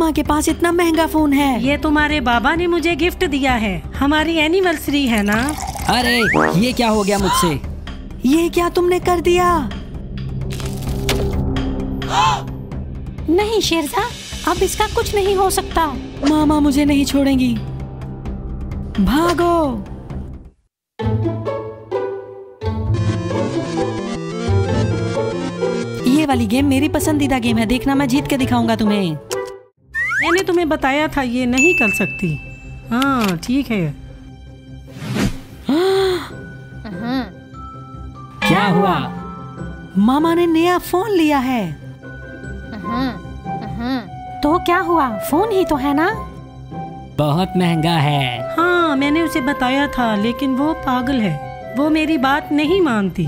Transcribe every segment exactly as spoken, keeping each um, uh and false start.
मामा के पास इतना महंगा फोन है। ये तुम्हारे बाबा ने मुझे गिफ्ट दिया है, हमारी एनिवर्सरी है ना। अरे ये क्या हो गया मुझसे? ये क्या तुमने कर दिया? नहीं शेरशाह, अब इसका कुछ नहीं हो सकता। मामा मुझे नहीं छोड़ेंगी। भागो। ये वाली गेम मेरी पसंदीदा गेम है, देखना मैं जीत के दिखाऊंगा तुम्हें। मैंने तुम्हें बताया था ये नहीं कर सकती। हाँ ठीक है। क्या हुआ? मामा ने नया फोन लिया है। तो क्या हुआ? फोन ही तो है ना। बहुत महंगा है। हाँ मैंने उसे बताया था, लेकिन वो पागल है, वो मेरी बात नहीं मानती।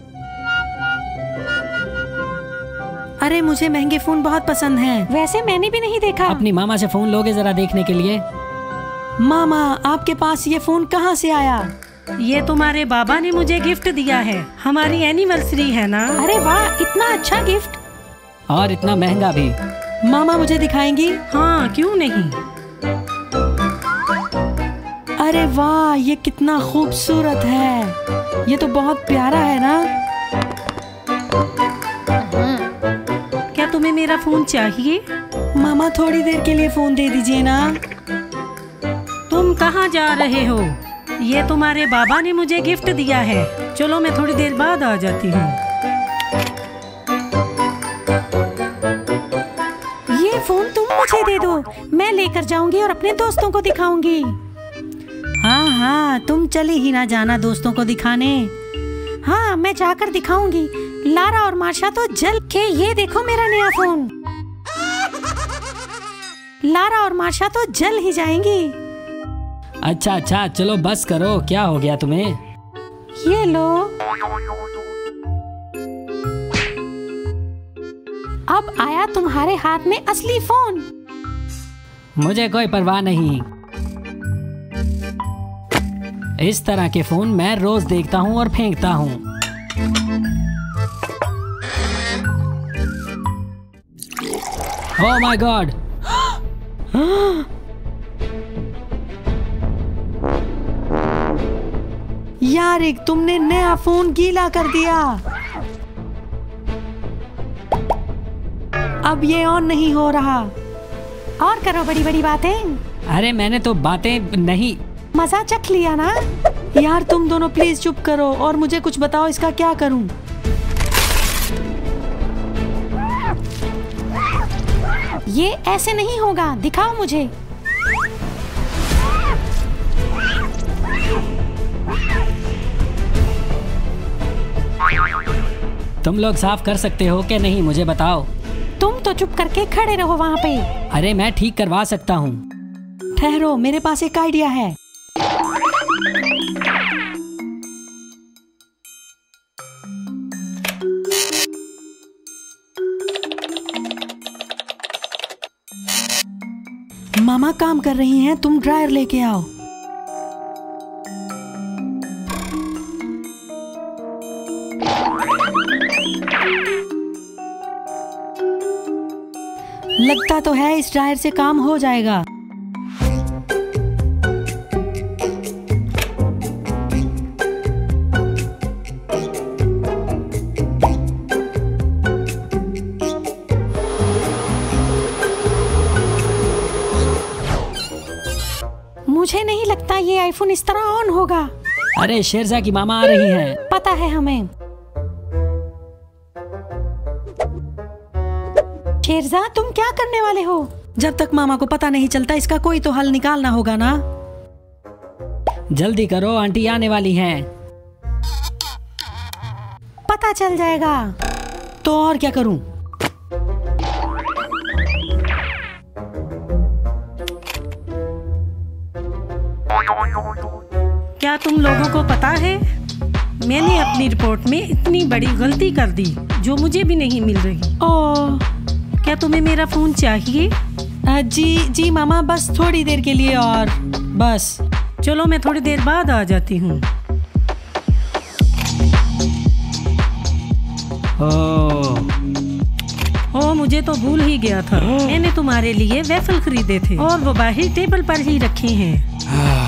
अरे मुझे महंगे फोन बहुत पसंद हैं। वैसे मैंने भी नहीं देखा। अपनी मामा से फोन लोगे जरा देखने के लिए? मामा आपके पास ये फोन कहाँ से आया? ये तुम्हारे बाबा ने मुझे गिफ्ट दिया है, हमारी एनिवर्सरी है ना। अरे वाह, इतना अच्छा गिफ्ट और इतना महंगा भी। मामा मुझे दिखाएंगी? हाँ क्यों नहीं। अरे वाह, ये कितना खूबसूरत है। ये तो बहुत प्यारा है ना। क्या तुम्हें मेरा फोन चाहिए? मामा थोड़ी देर के लिए फोन दे दीजिए ना। तुम कहाँ जा रहे हो? ये तुम्हारे बाबा ने मुझे गिफ्ट दिया है। चलो मैं थोड़ी देर बाद आ जाती हूँ। ये फोन तुम मुझे दे दो, मैं लेकर जाऊंगी और अपने दोस्तों को दिखाऊंगी। हाँ हाँ, तुम चली ही ना जाना दोस्तों को दिखाने। हाँ मैं जाकर दिखाऊंगी। लारा और मार्शा तो जल के ये देखो मेरा नया फोन। लारा और मार्शा तो जल ही जाएंगी। अच्छा अच्छा चलो बस करो, क्या हो गया तुम्हें? ये लो। अब आया तुम्हारे हाथ में असली फोन। मुझे कोई परवाह नहीं। इस तरह के फोन मैं रोज देखता हूँ और फेंकता हूँ। Oh my god! यार एक तुमने नया फोन गीला कर दिया। अब ये ऑन नहीं हो रहा। और करो बड़ी बड़ी बातें। अरे मैंने तो बातें नहीं। मजा चख लिया ना। यार तुम दोनों प्लीज चुप करो और मुझे कुछ बताओ, इसका क्या करूं? ये ऐसे नहीं होगा, दिखाओ मुझे। तुम लोग साफ कर सकते हो कि नहीं मुझे बताओ। तुम तो चुप करके खड़े रहो वहाँ पे। अरे मैं ठीक करवा सकता हूँ। ठहरो, मेरे पास एक आइडिया है। मामा काम कर रही हैं, तुम ड्रायर लेके आओ। लगता तो है इस ड्रायर से काम हो जाएगा। मुझे नहीं लगता ये आईफोन इस तरह ऑन होगा। अरे शेरशाह की मामा आ रही हैं। पता है हमें। शेरशाह तुम क्या करने वाले हो? जब तक मामा को पता नहीं चलता इसका कोई तो हल निकालना होगा ना। जल्दी करो, आंटी आने वाली हैं। पता चल जाएगा। तो और क्या करूं? क्या तुम लोगों को पता है, मैंने अपनी रिपोर्ट में इतनी बड़ी गलती कर दी जो मुझे भी नहीं मिल रही। ओह, क्या तुम्हें मेरा फोन चाहिए? जी जी मामा, बस थोड़ी देर के लिए और बस। चलो मैं थोड़ी देर बाद आ जाती हूँ। ओह, ओ मुझे तो भूल ही गया था। मैंने तुम्हारे लिए वेफल खरीदे थे और वो बाहर टेबल पर ही रखे हैं।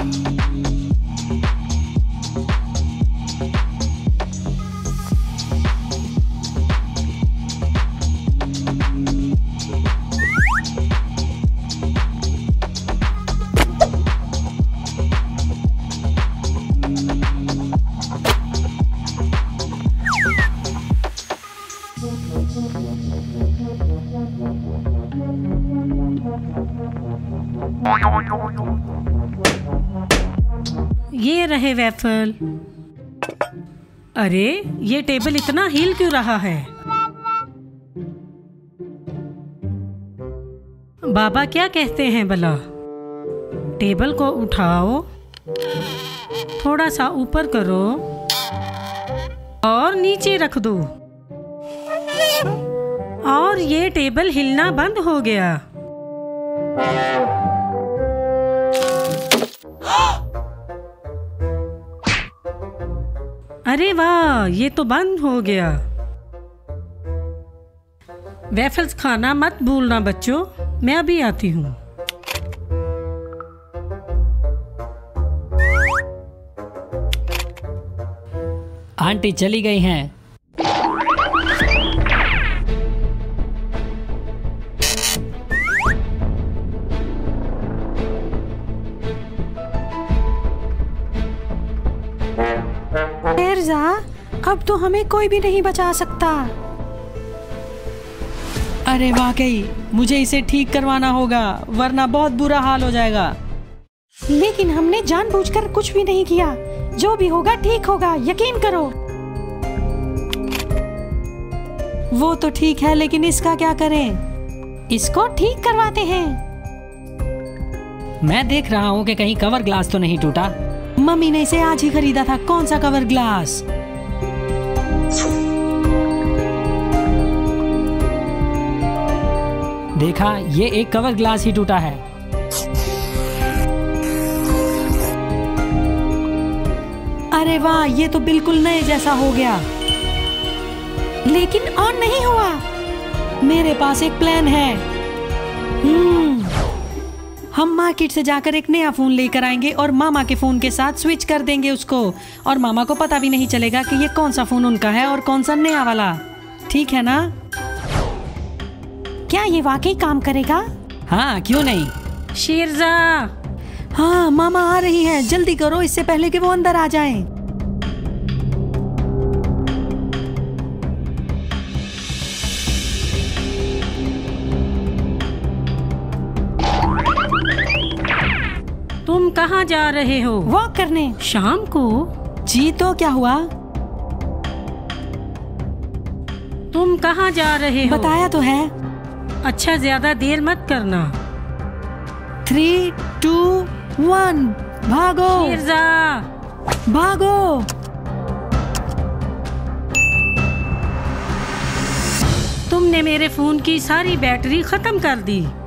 ये रहे वेफल। अरे ये टेबल इतना हिल क्यों रहा है? बाबा क्या कहते हैं भला? टेबल को उठाओ, थोड़ा सा ऊपर करो और नीचे रख दो और ये टेबल हिलना बंद हो गया। अरे वाह, ये तो बंद हो गया। वेफल्स खाना मत भूलना बच्चों, मैं अभी आती हूँ। आंटी चली गई हैं। शेरजा, अब तो हमें कोई भी नहीं बचा सकता। अरे वाकई मुझे इसे ठीक करवाना होगा, वरना बहुत बुरा हाल हो जाएगा। लेकिन हमने जानबूझकर कुछ भी नहीं किया। जो भी होगा ठीक होगा, यकीन करो। वो तो ठीक है, लेकिन इसका क्या करें? इसको ठीक करवाते हैं। मैं देख रहा हूँ कि कहीं कवर ग्लास तो नहीं टूटा। मम्मी ने इसे आज ही खरीदा था। कौन सा कवर ग्लास? देखा, ये एक कवर ग्लास ही टूटा है। अरे वाह, ये तो बिल्कुल नए जैसा हो गया। लेकिन ऑन नहीं हुआ। मेरे पास एक प्लान है। हम्म हम मार्केट से जाकर एक नया फोन लेकर आएंगे और मामा के फोन के साथ स्विच कर देंगे उसको, और मामा को पता भी नहीं चलेगा कि ये कौन सा फोन उनका है और कौन सा नया वाला। ठीक है ना? क्या ये वाकई काम करेगा? हाँ, क्यों नहीं। शेरजा। हाँ, मामा आ रही हैं, जल्दी करो इससे पहले कि वो अंदर आ जाएं। तुम कहाँ जा रहे हो? वॉक करने। शाम को? जी, तो क्या हुआ? तुम कहाँ जा रहे हो? बताया तो है। अच्छा, ज्यादा देर मत करना। थ्री टू वन, भागो शेरजा। भागो। तुमने मेरे फोन की सारी बैटरी खत्म कर दी।